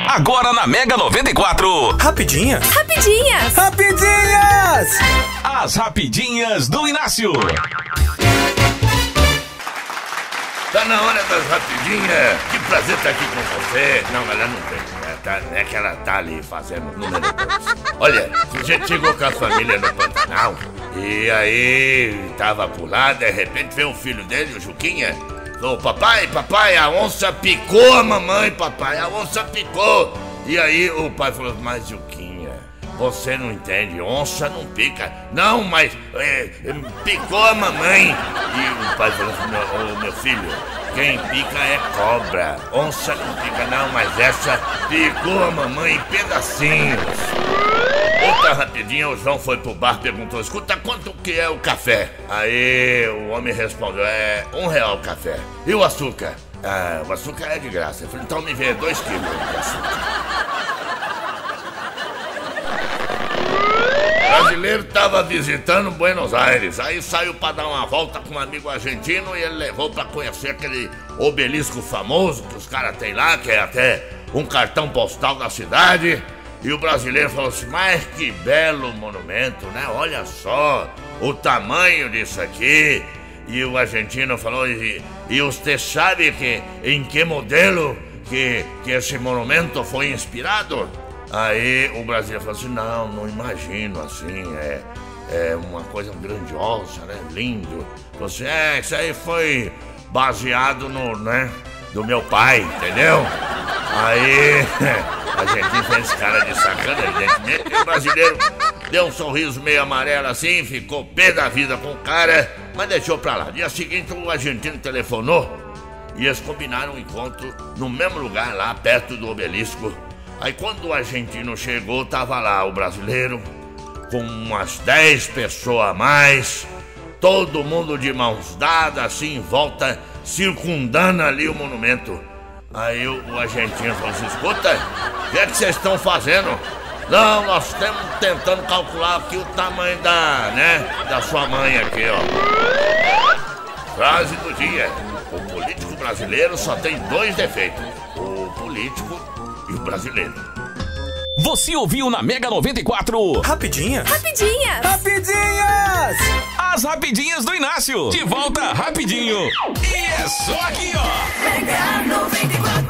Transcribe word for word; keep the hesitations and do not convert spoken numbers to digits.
Agora na Mega noventa e quatro. Rapidinhas. Rapidinhas. Rapidinhas. As rapidinhas do Inácio. Tá na hora das rapidinhas. Que prazer estar aqui com você. Não, ela não tem. Ela tá, é que ela tá ali fazendo número dois. Olha, o sujeito chegou com a família no Pantanal. E aí tava por lá, de repente veio o filho dele, o Juquinha. Falou, papai, papai, a onça picou a mamãe, papai, a onça picou. E aí o pai falou, mas Juquinha, você não entende, onça não pica. Não, mas é, picou a mamãe. E o pai falou assim, meu, meu filho, quem pica é cobra. Onça não pica não, mas essa picou a mamãe em pedacinhos. Outra rapidinha, o João foi pro bar e perguntou, escuta, quanto que é o café? Aí o homem respondeu, é um real o café. E o açúcar? Ah, o açúcar é de graça. Eu falei, então me vê dois quilos de açúcar. O brasileiro tava visitando Buenos Aires, aí saiu pra dar uma volta com um amigo argentino e ele levou pra conhecer aquele obelisco famoso que os caras têm lá, que é até um cartão postal da cidade. E o brasileiro falou assim, mas que belo monumento, né? Olha só o tamanho disso aqui. E o argentino falou, e, e você sabe que, em que modelo que, que esse monumento foi inspirado? Aí o brasileiro falou assim, não, não imagino assim, é, é uma coisa grandiosa, né? Lindo. Você, é, isso aí foi baseado no, né, do meu pai, entendeu? Aí a gente fez cara de sacana, evidentemente, e o brasileiro deu um sorriso meio amarelo assim, ficou pé da vida com o cara, mas deixou pra lá. Dia seguinte o argentino telefonou e eles combinaram um encontro no mesmo lugar lá, perto do obelisco. Aí quando o argentino chegou, tava lá o brasileiro, com umas dez pessoas a mais, todo mundo de mãos dadas, assim, em volta, circundando ali o monumento. Aí o, o argentino falou assim, escuta, o que é que vocês estão fazendo? Não, nós estamos tentando calcular aqui o tamanho da, né, da sua mãe aqui, ó. Frase do dia, o político brasileiro só tem dois defeitos, o político e o brasileiro. Você ouviu na Mega noventa e quatro. Rapidinhas. Rapidinhas. Rapidinhas. As rapidinhas do Inácio. De volta rapidinho. E é só aqui, ó. Mega noventa e quatro.